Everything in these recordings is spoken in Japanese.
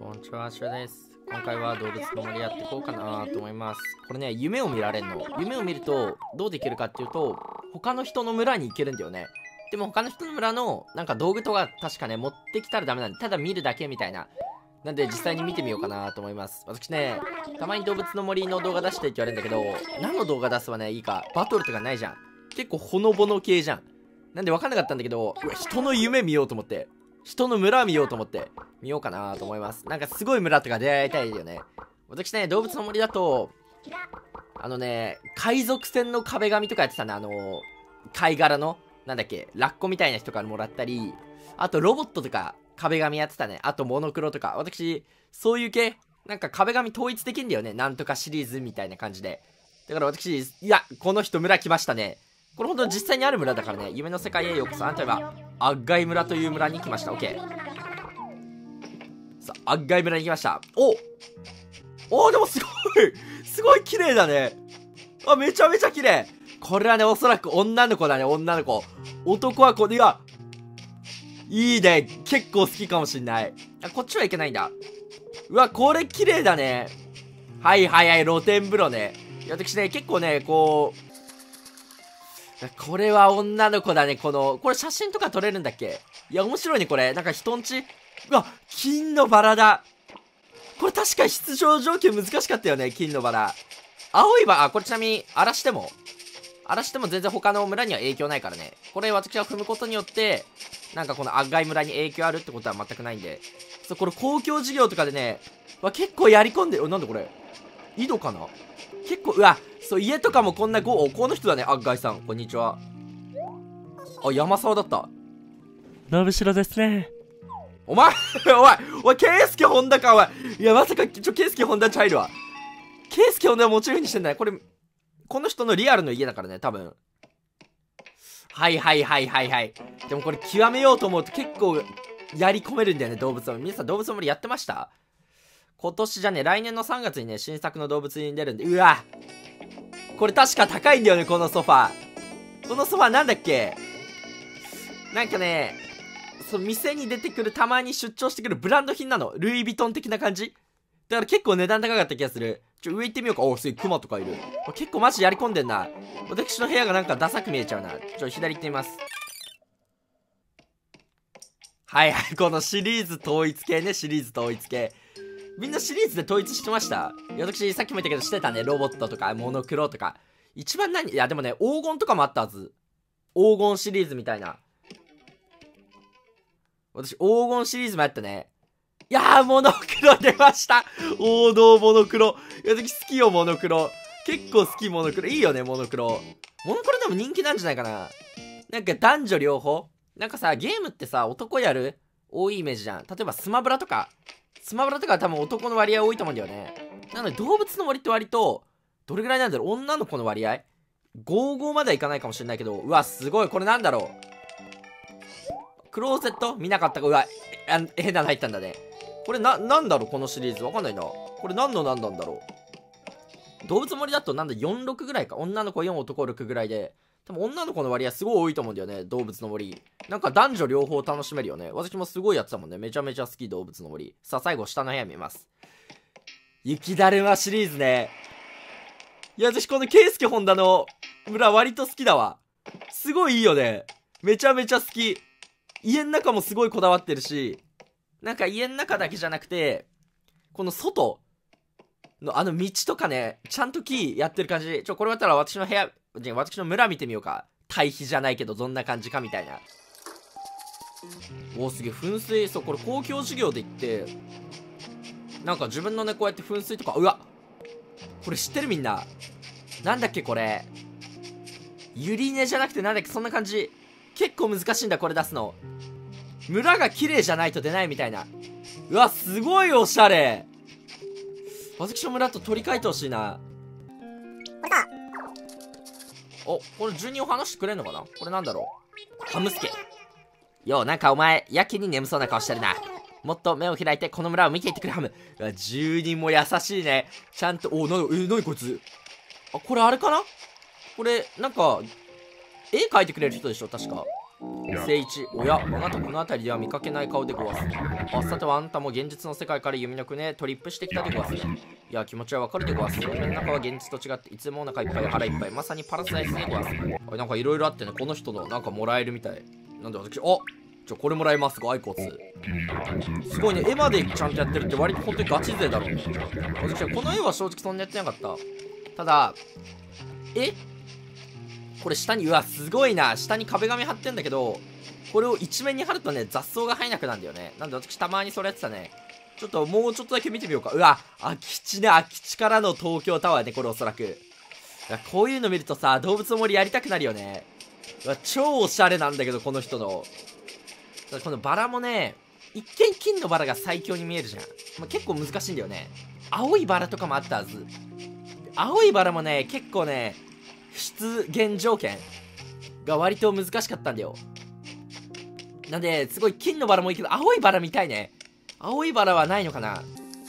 こんにちは、シュウです。今回は動物の森やっていこうかなと思います。これね、夢を見られるの。夢を見ると、どうできるかっていうと、他の人の村に行けるんだよね。でも他の人の村の、なんか道具とか確かね、持ってきたらダメなんで、ただ見るだけみたいな。なんで実際に見てみようかなと思います。私ね、たまに動物の森の動画出してって言われるんだけど、何の動画出すはね、いいか。バトルとかないじゃん。結構ほのぼの系じゃん。なんで分かんなかったんだけど、うわ、人の夢見ようと思って。人の村見ようと思って見ようかなと思います。なんかすごい村とか出会いたいよね。私ね、動物の森だと海賊船の壁紙とかやってたね。貝殻のなんだっけ、ラッコみたいな人からもらったり、あとロボットとか壁紙やってたね。あとモノクロとか。私そういう系なんか壁紙統一できんだよね。なんとかシリーズみたいな感じで。だから私、いや、この人村来ましたね。これほんと実際にある村だからね。夢の世界へようこそ。例えばアッガイ村という村に来ました。オッケー。さあ、アッガイ村に来ました。でもすごい綺麗だね。あ、めちゃめちゃ綺麗。これはね、おそらく女の子だね。女の子。男はこれがいいね。結構好きかもしんない。あ、こっちはいけないんだ。うわ、これ綺麗だね。はいはいはい、露天風呂ね。いや、私ね、結構ね、これは女の子だね。これ写真とか撮れるんだっけ？いや、面白いね、これ。なんか人んち。うわ、金のバラだ。これ確か出場条件難しかったよね、金のバラ。青いバラ、これちなみに荒らしても全然他の村には影響ないからね。これ私が踏むことによって、なんかこのアッガイ村に影響あるってことは全くないんで。そう、これ公共事業とかでね、結構やり込んでる。なんだこれ。井戸かな？結構、うわ、そう、家とかもこんなこの人だね、アッガイさん。こんにちは。あ、山沢だった。 のぶしろですね。 お前ケイスケホンダか、お前。いや、まさか、ケイスケホンダちゃいるわ。ケイスケホンダモチーフにしてんだよ。この人のリアルの家だからね、多分。はい。でもこれ極めようと思うと結構、やり込めるんだよね、動物の森。皆さん動物の森やってました？今年じゃね、来年の3月にね、新作の動物に出るんで、うわ、これ確か高いんだよね、このソファー。このソファーなんだっけ？なんかね、店に出てくる、たまに出張してくるブランド品なの。ルイ・ヴィトン的な感じだから結構値段高かった気がする。上行ってみようか。すげえ、クマとかいる。結構マジやり込んでんな。私の部屋がなんかダサく見えちゃうな。左行ってみます。はいはい、このシリーズ統一系ね、シリーズ統一系。みんなシリーズで統一してました？いや、私さっきも言ったけどしてたね。ロボットとか、モノクロとか。一番いや、でもね、黄金とかもあったはず。黄金シリーズみたいな。私、黄金シリーズもやったね。いやー、モノクロ出ました。王道モノクロ。いや、私好きよ、モノクロ。結構好き、モノクロ。いいよね、モノクロ。モノクロでも人気なんじゃないかな。なんか男女両方。なんかさ、ゲームってさ、男やる多いイメージじゃん。例えばスマブラとかは多分男の割合多いと思うんだよね。なので動物の森って割と、どれぐらいなんだろう、女の子の割合 ?55 まではいかないかもしれないけど、うわ、すごい、これなんだろう。クローゼット見なかったか、うわ、変なの入ったんだね。これなんだろう、このシリーズ。わかんないな。これ何なんだろう。動物の森だと46ぐらいか。女の子4、男6ぐらいで。多分女の子の割合すごい多いと思うんだよね、動物の森。なんか男女両方楽しめるよね。私もすごいやってたもんね。めちゃめちゃ好き、動物の森。さあ、最後、下の部屋見ます。雪だるまシリーズね。いや、私このケイスケホンダの村割と好きだわ。すごいいいよね。めちゃめちゃ好き。家の中もすごいこだわってるし、なんか家の中だけじゃなくて、この外の道とかね、ちゃんとキーやってる感じ。これだったら私の部屋、私の村見てみようか。対比じゃないけどどんな感じかみたいな。すげえ、噴水。そう、これ公共事業で行って、なんか自分のね、こうやって噴水とか、うわ、これ知ってるみんな。なんだっけこれ。ゆり根じゃなくてなんだっけ、そんな感じ。結構難しいんだ、これ出すの。村が綺麗じゃないと出ないみたいな。うわ、すごいおしゃれ。私の村と取り替えてほしいな。これ住人を話してくれんのかな。これなんだろう。ハムスケ。なんかお前、やけに眠そうな顔してるな。もっと目を開いてこの村を見ていってくれ、ハム。住人も優しいね。ちゃんと、なにこいつ。これあれかな。これ、なんか、絵描いてくれる人でしょ、確か。 聖一、おや、あなたこの辺りでは見かけない顔でごわす。あ、さてはあんたも現実の世界から弓の国へトリップしてきたでごわす。いや、気持ちはわかるでごわす。夢の中は現実と違っていつでもお腹いっぱい腹いっぱい、まさにパラサイスでごわす。あ、なんかいろいろあってね、この人のなんかもらえるみたい。なんで私、これもらいます。ごアイコツ。すごいね、絵までちゃんとやってるって割と本当にガチ勢だろうね。私はこの絵は正直そんなやってなかった。ただ、これ下に、うわ、すごいな。下に壁紙貼ってんだけど、これを一面に貼るとね、雑草が生えなくなるんだよね。なんで私たまにそれやってたね。ちょっともうちょっとだけ見てみようか。うわ、空き地ね、空き地からの東京タワーね、これおそらく。いや、こういうの見るとさ、動物の森やりたくなるよね。うわ、超おしゃれなんだけど、この人の。このバラもね、一見金のバラが最強に見えるじゃん。まあ、結構難しいんだよね。青いバラとかもあったはず。青いバラもね、結構ね、出現条件が割と難しかったんだよ。なんで、すごい金のバラもいいけど、青いバラ見たいね。青いバラはないのかな。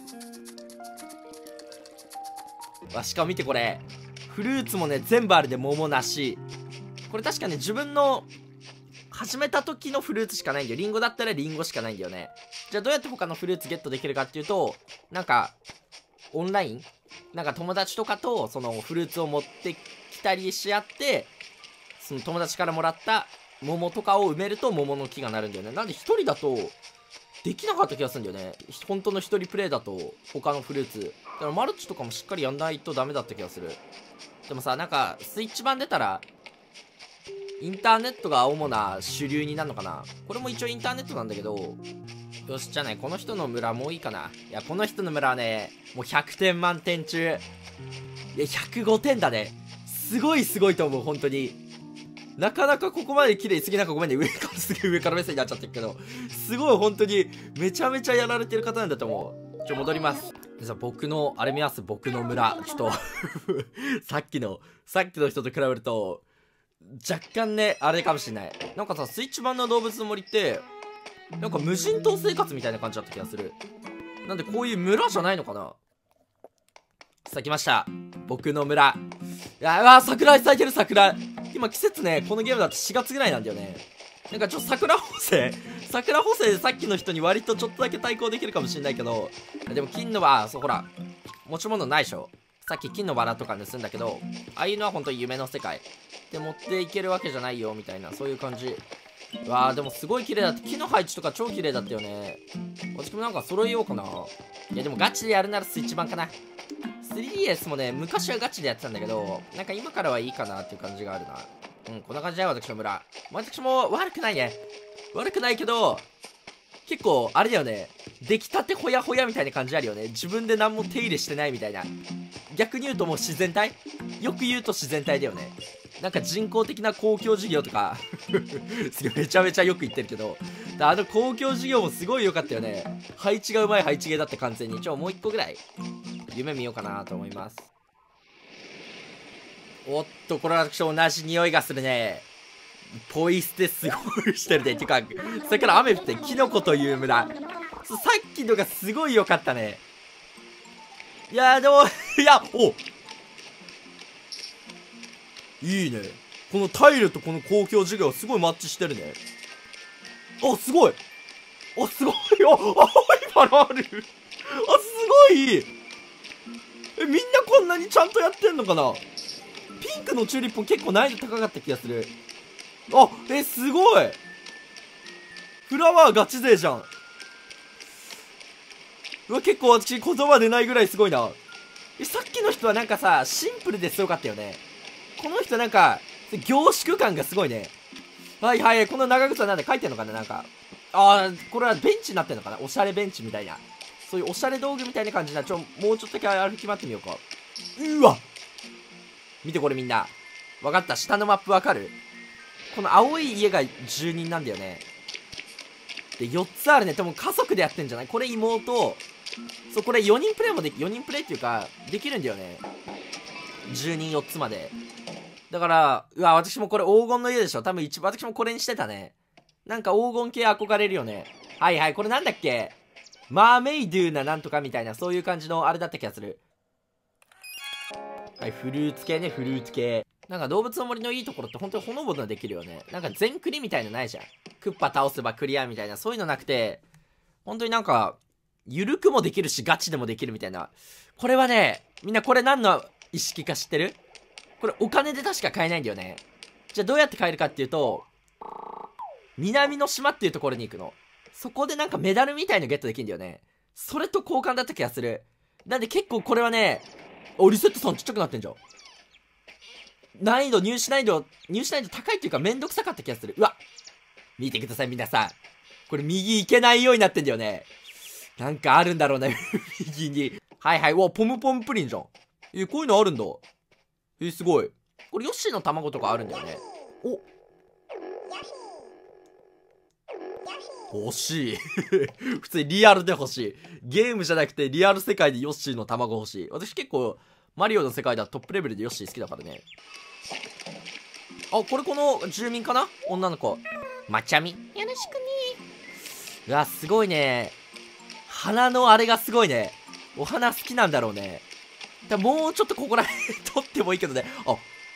しかも見てこれ。フルーツもね、全部あるで、桃、梨。これ確かね、自分の始めた時のフルーツしかないんだよ。リンゴだったらリンゴしかないんだよね。じゃあどうやって他のフルーツゲットできるかっていうと、なんか、オンラインなんか友達とかとそのフルーツを持ってきたりし合って、その友達からもらった桃とかを埋めると桃の木がなるんだよね。なんで一人だとできなかった気がするんだよね。本当の一人プレイだと他のフルーツ。だからマルチとかもしっかりやんないとダメだった気がする。でもさ、なんかスイッチ版出たらインターネットが主な主流になるのかな。これも一応インターネットなんだけど、よし、じゃあね、この人の村もういいかな。いや、この人の村はね、もう100点満点中。いや、105点だね。すごいと思う、本当に。なかなかここまで綺麗すぎ、なんかごめんね、すげえ上から目線になっちゃってるけど、すごい本当に、めちゃめちゃやられてる方なんだと思う。戻ります。じゃあ僕の、あれ見ます、僕の村。ちょっとさっきの人と比べると、若干ね、あれかもしれない。なんかさ、スイッチ版の動物の森って、なんか無人島生活みたいな感じだった気がする。なんでこういう村じゃないのかな。さあ来ました、僕の村。いや、うわ、桜咲いてる。桜今季節ね、このゲームだと4月ぐらいなんだよね。なんかちょっと桜補正でさっきの人に割とちょっとだけ対抗できるかもしれないけど、でも金のバラ、そう、ほら持ち物ないでしょ。さっき金のバラとか盗んだけど、ああいうのは本当に夢の世界で持っていけるわけじゃないよみたいな、そういう感じ。うわー、でもすごい綺麗だった。木の配置とか超綺麗だったよね。私もなんか揃えようかな。いやでもガチでやるならスイッチ版かな。3DS もね、昔はガチでやってたんだけど、なんか今からはいいかなっていう感じがあるな。こんな感じだよ、私の村。私も悪くないね。悪くないけど、結構あれだよね、出来たてほやほやみたいな感じあるよね。自分で何も手入れしてないみたいな。逆に言うともう自然体、よく言うと自然体だよね。なんか人工的な公共事業とかすげえめちゃめちゃよく言ってるけど、あの公共事業もすごい良かったよね。配置がうまい配置芸だって完全に。もう一個ぐらい夢見ようかなと思います。おっと、これは私と同じ匂いがするね。ポイ捨てすごいしてるね。てか、それから雨降ってキノコという村。さっきのがすごい良かったね。いやーでもいや、いいね。このタイルとこの公共事業すごいマッチしてるね。すごい。すごい。青いバラある。すごい。みんなこんなにちゃんとやってんのかな。ピンクのチューリップも結構難易度高かった気がする。すごい。フラワーガチ勢じゃん。うわ、結構私言葉出ないぐらいすごいな。さっきの人はなんかさ、シンプルですごかったよね。この人なんか、凝縮感がすごいね。はいはい、この長靴はなんで書いてんのかな、なんか。これはベンチになってんのかな、おしゃれベンチみたいな。そういうおしゃれ道具みたいな感じな。もうちょっとだけ歩き回ってみようか。うわ、見てこれみんな。わかった、下のマップわかる？この青い家が住人なんだよね。で、4つあるね。多分家族でやってんじゃない？これ妹。そう、これ4人プレイも4人プレイっていうか、できるんだよね。住人4つまで。だから、うわ、私もこれ黄金の家でしょ。多分私もこれにしてたね。なんか黄金系憧れるよね。はいはい、これなんだっけ？マーメイドゥーななんとかみたいな、そういう感じのあれだった気がする。はい、フルーツ系ね、フルーツ系。 なんか動物の森のいいところって本当にほのぼのできるよね。なんか全クリみたいのないじゃん。クッパ倒せばクリアみたいな、そういうのなくて、本当になんか、ゆるくもできるし、ガチでもできるみたいな。これはね、みんなこれ何の意識か知ってる？これお金で確か買えないんだよね。じゃあどうやって買えるかっていうと、南の島っていうところに行くの。そこでなんかメダルみたいのゲットできるんだよね。それと交換だった気がする。なんで結構これはね、リセットさんちっちゃくなってんじゃん。入手難易度高いっていうかめんどくさかった気がする。うわ、見てください皆さん。これ右行けないようになってんだよね。なんかあるんだろうね右に。はいはい。うわ、ポムポムプリンじゃん。こういうのあるんだ。すごい。これヨッシーの卵とかあるんだよね。欲しい普通にリアルで欲しい。ゲームじゃなくてリアル世界でヨッシーの卵欲しい。私結構マリオの世界ではトップレベルでヨッシー好きだからね。これこの住民かな、女の子。まちゃみよろしくね。うわ、すごいね。花のあれがすごいね。お花好きなんだろうね。もうちょっとここら辺撮ってもいいけどね。お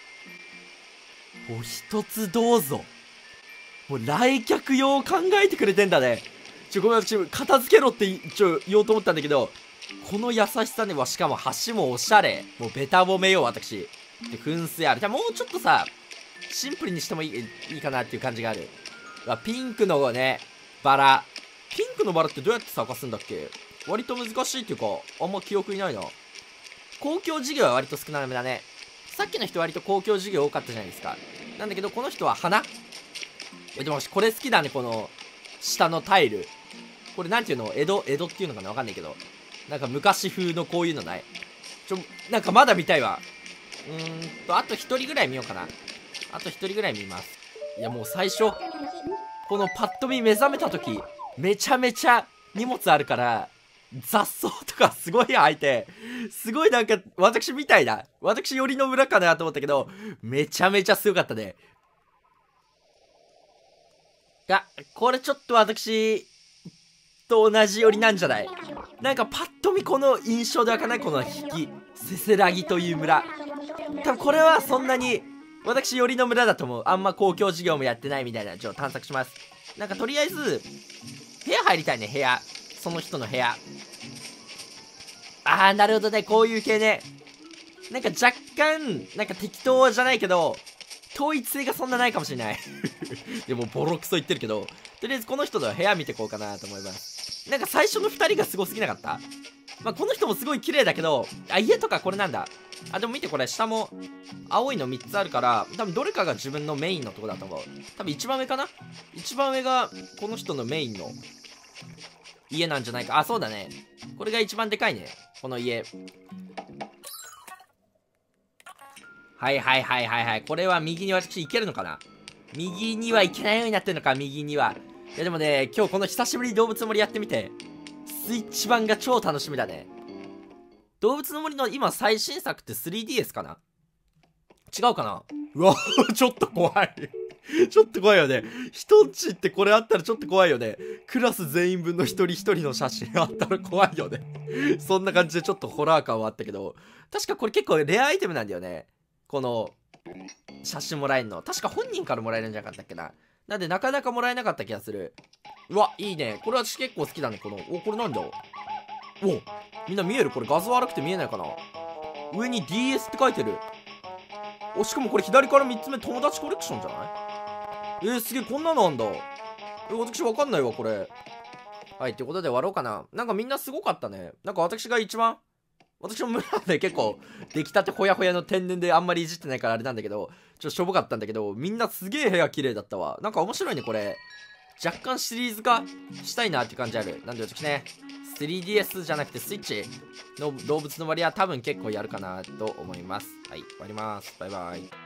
一つどうぞ。もう来客用考えてくれてんだね。ごめん、私片付けろって言おうと思ったんだけど、この優しさね。しかも橋もおしゃれ。もうベタ褒めよう私。で噴水ある。もうちょっとさシンプルにしてもいいかなっていう感じがある。ピンクのねバラ。ピンクのバラってどうやって咲かすんだっけ。割と難しいっていうかあんま記憶にないな。公共事業は割と少なめだね。さっきの人割と公共事業多かったじゃないですか。なんだけどこの人は花。でもこれ好きだね。この下のタイル。これなんていうの、江戸っていうのかな、わかんないけど、なんか昔風のこういうのない？なんかまだ見たいわ。あと一人ぐらい見ようかな。あと一人ぐらい見ます。いやもう最初このパッと見目覚めた時めちゃめちゃ荷物あるから雑草とかすごい生えて、すごいなんか私みたいな、私寄りの村かなと思ったけどめちゃめちゃすごかったね。これちょっと私と同じ寄りなんじゃない？なんかパッと見この印象でわかんない？この引きせせらぎという村。多分これはそんなに私寄りの村だと思う。あんま公共事業もやってないみたいな。探索します。なんかとりあえず部屋入りたいね。部屋、その人の部屋。なるほどね。こういう系ね。なんか若干なんか適当じゃないけど統一性がそんなないかもしれないでもボロクソ言ってるけど、とりあえずこの人の部屋見てこうかなと思います。なんか最初の2人がすごすぎなかった？この人もすごい綺麗だけど、家とかこれなんだ。でも見て、これ下も青いの3つあるから、多分どれかが自分のメインのとこだと思う。多分一番上かな、一番上がこの人のメインの家なんじゃないか。そうだね。これが一番でかいね、この家。はいはいはいはいはい。これは右に私行けるのかな。右には行けないようになってるのか、右には。いやでもね、今日この久しぶりに動物の森やってみて、スイッチ版が超楽しみだね。動物の森の今最新作って 3DS かな？違うかな。うわちょっと怖いちょっと怖いよね。人んちってこれあったらちょっと怖いよね。クラス全員分の一人一人の写真あったら怖いよねそんな感じでちょっとホラー感はあったけど、確かこれ結構レアアイテムなんだよね。この写真もらえるの確か本人からもらえるんじゃなかったっけな。なんでなかなかもらえなかった気がする。うわいいね。これ私結構好きだね。これなんだ。みんな見える？これ画像悪くて見えないかな。上に DS って書いてる。しかもこれ左から3つ目友達コレクションじゃない？すげえ、こんなのあんだ。私わかんないわこれ。はい、ということで終わろうかな。なんかみんなすごかったね。なんか私の村で結構出来たてほやほやの天然であんまりいじってないからあれなんだけど、ちょっとしょぼかったんだけど、みんなすげえ部屋綺麗だったわ。なんか面白いねこれ。若干シリーズ化したいなって感じある。なんで私ね 3DS じゃなくてスイッチの動物の森は多分結構やるかなと思います。はい、終わります。バイバイ。